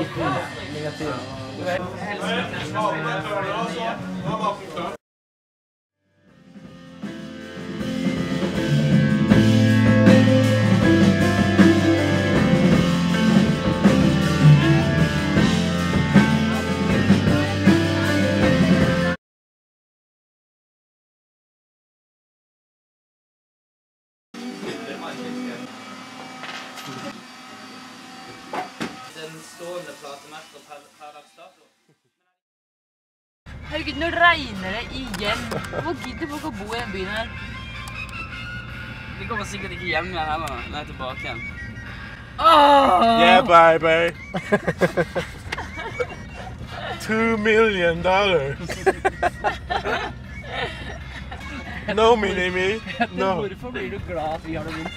Miniatyr. Den stående platemerker per dags dato. Herregud, nå regner det igjen. Hvor gidder folk å bo i den byen her? Vi kommer sikkert ikke hjem igjen heller, når jeg er tilbake igjen. Yeah, baby. $2 million. No, Minnie. No. Hvorfor blir du glad at vi har det vondt?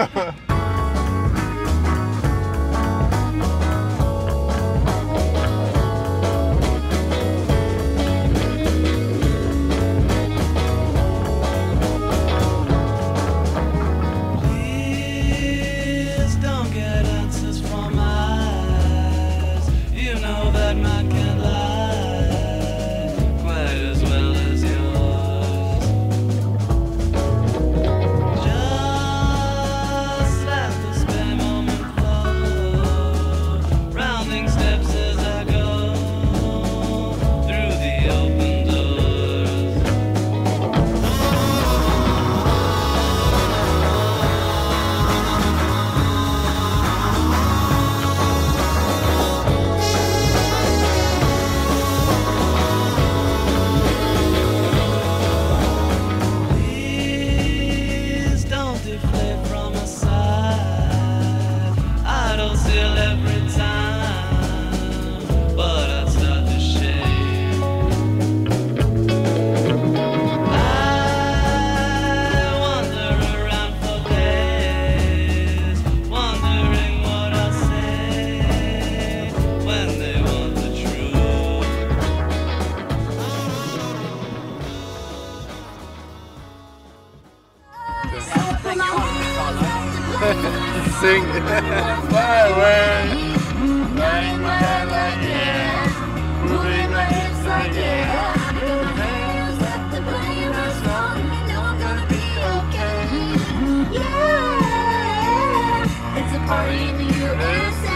Sing fly away. Bang my head like yeah, moving my hips like yeah. Got my hands up to play my song, you know I'm gonna be okay. Yeah, it's a party in the USA.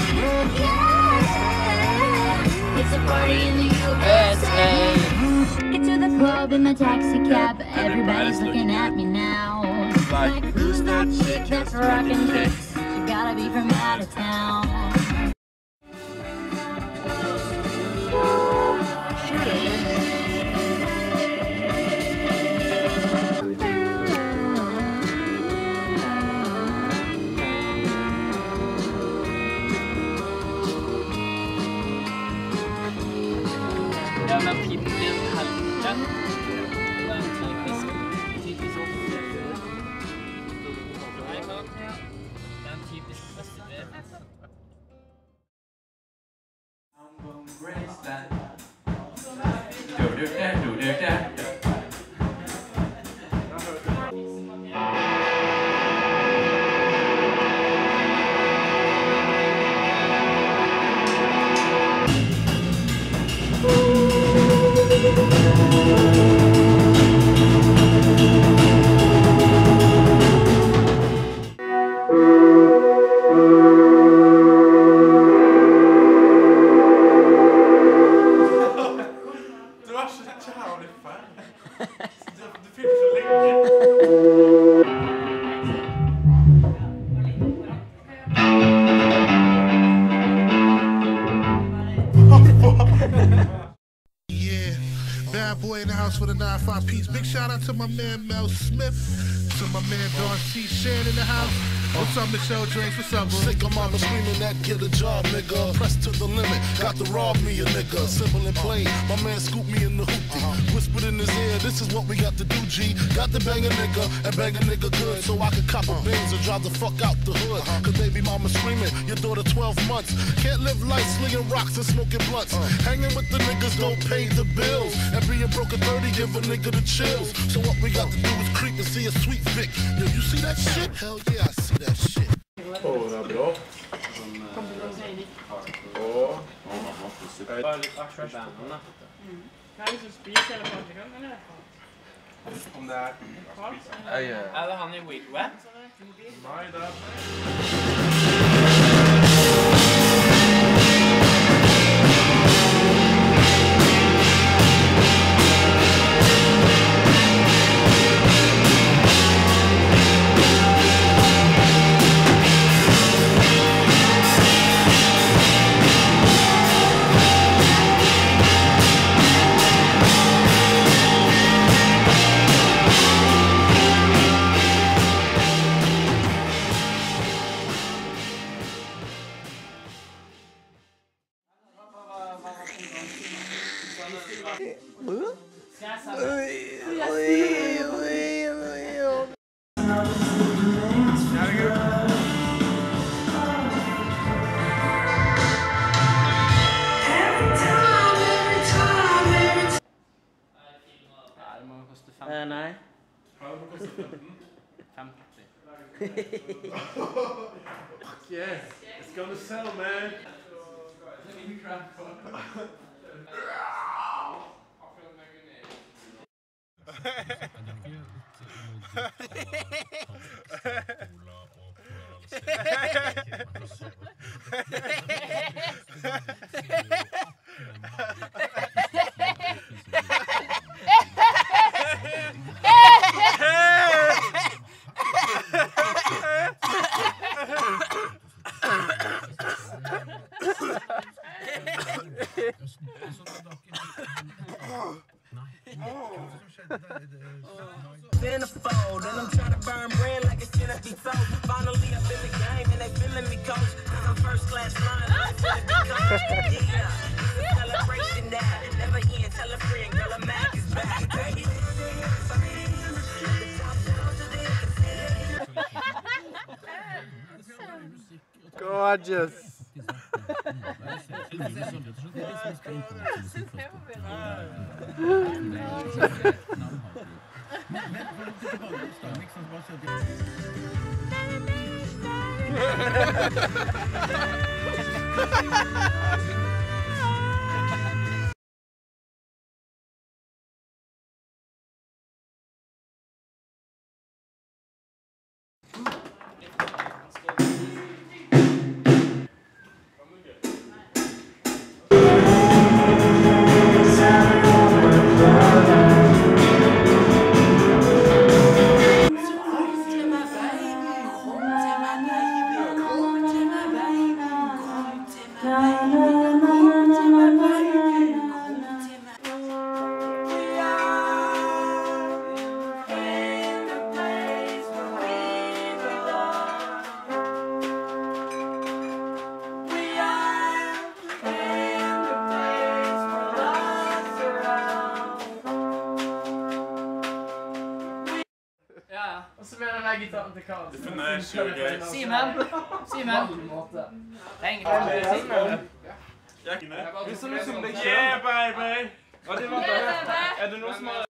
Yeah, it's a party in the USA. Get to the club in my taxi cab, everybody's looking at me now. Like, who's that chick that's rockin' kicks? She gotta be from out of town. Jävla pinlig helvete. Det er typisk ofte. Bad boy in the house with a 9-5 piece. Big shout out to my man Mel Smith, to my man Don C. Shan in the house. What's up, Michelle Drinks? What's up, bro? Sick of mama screaming that get a job, nigga. Pressed to the limit, got to rob me a nigga. Simple and plain, my man scooped me in the hoopty. Whispered in his ear, this is what we got to do, G. Got to bang a nigga and bang a nigga good, so I could cop a Benz and drive the fuck out the hood. Cause baby mama screaming, your daughter 12 months. Can't live life slinging rocks and smoking blunts. Hanging with the niggas don't pay the bills. And being broke at 30 give a nigga the chills. So what we got to do is creep and see a sweet Vic. Yo, you see that shit? Hell yeah, I see that shit. Det er bra. Bare litt trash på bandene. Hva er det som spiser eller pakker den, eller? Om det er... Er det han i Wet? Nei, det er... Nei. Hva det koster 15? 50. Fuck yeah. It's gonna sell, man. Centerfold, and I'm trying to burn bread like it's gonna be sold. Finally up in the game, and they feeling me, coach. Cause I'm first class line, I'm feeling me, coach. Yeah, it's a celebration now. Never end, tell a friend, girl, I'm Mac is back, baby. Gorgeous. Og så blir det med gitaren til Karl. Det finner jeg ikke gøy. Simen! Ring. Yeah, baby! Er det noe som har...